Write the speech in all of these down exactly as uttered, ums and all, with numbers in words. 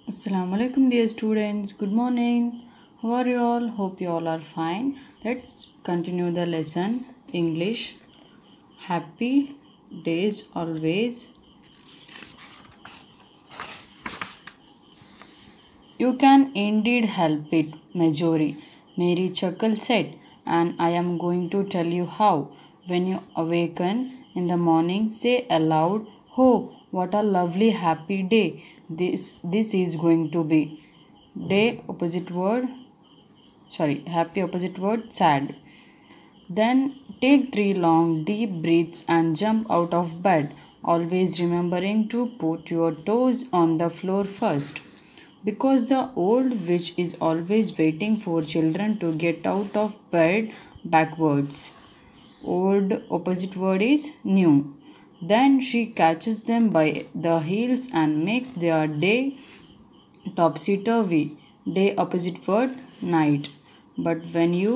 Assalamu alaikum dear students. Good morning. How are you all? Hope you all are fine. Let's continue the lesson English. Happy days always. You can indeed help it, Marjorie, Mary Chuckle said, and I am going to tell you how. When you awaken in the morning, say aloud, "Oh, what a lovely happy day this this is going to be." Day opposite word, sorry, happy opposite word, sad. Then take three long deep breaths and jump out of bed, always remembering to put your toes on the floor first. Because the old witch is always waiting for children to get out of bed backwards. Old opposite word is new. Then she catches them by the heels and makes their day topsy-turvy. Day opposite word, night. But when you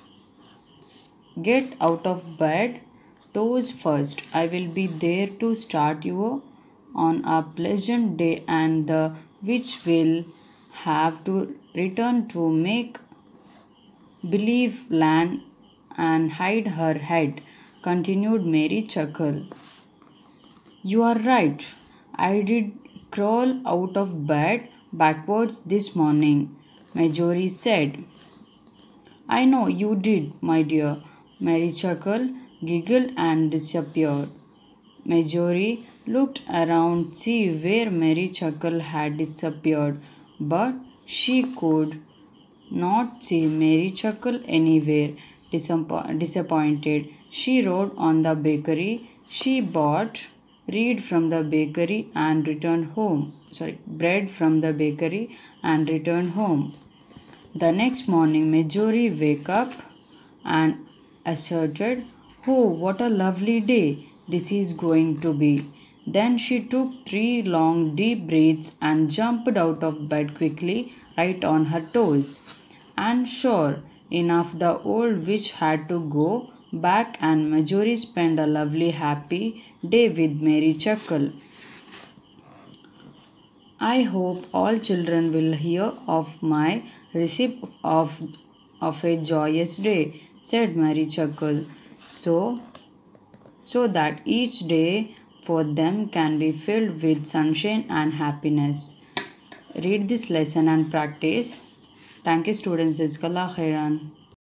get out of bed, toes first. I will be there to start you on a pleasant day, and the witch will have to return to make believe land and hide her head, continued Mary Chuckle. You are right. I did crawl out of bed backwards this morning, Marjorie said. I know you did, my dear. Mary Chuckle giggled and disappeared. Marjorie looked around to see where Mary Chuckle had disappeared, but she could not see Mary Chuckle anywhere. Disappointed, she rode on the bakery. She bought read from the bakery and returned home. Sorry, bread from the bakery and returned home. The next morning, Marjorie woke up and asserted, "Oh, what a lovely day this is going to be." Then she took three long deep breaths and jumped out of bed quickly, right on her toes. And sure enough, the old witch had to go back, and Marjorie spent a lovely happy day with Mary Chuckle. I hope all children will hear of my recipe of, of a joyous day, said Mary Chuckle, so, so that each day for them can be filled with sunshine and happiness. Read this lesson and practice. Thank you, students. Jazakallah khairan.